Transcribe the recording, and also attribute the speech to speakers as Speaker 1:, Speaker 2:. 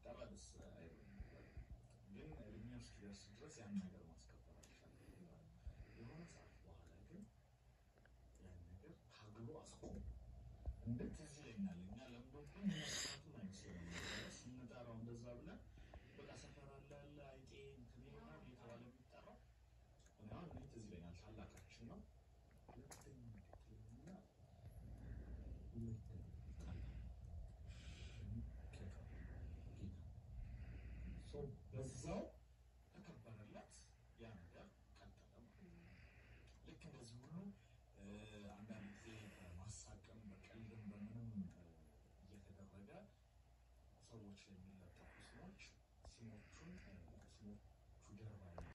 Speaker 1: ሲጠራ ደስ አይልም። ግን እድሜው እስኪደርስ ድረስ ያን ነገር ማስከበር አልቻለም። የሆነ ሰዓት በኋላ ግን ያን ነገር ታግሎ አስቆሙ። እንዴት እዚህ ይለኛል እኛ ለምዶብን መስራቱን አይመስለንም። ስንጠራው እንደዛ ብለን በቃ ሰፈር አለ አይጤ እንትን ይሆናል እየተባለ የሚጠራው እና እንዴት እዚህ ይለኛል ታላቃችን ነው ሁለተኛ እንዴት በዛው ተከበረለት ያ ነገር ቀጠለ ማለት ነው። ልክ እንደዚህ ሁሉ አንዳንድ ጊዜ በማሳቀም በቀልድም በምንም እየተደረገ ሰዎች የሚለጠፉ ስሞች ስሞቹን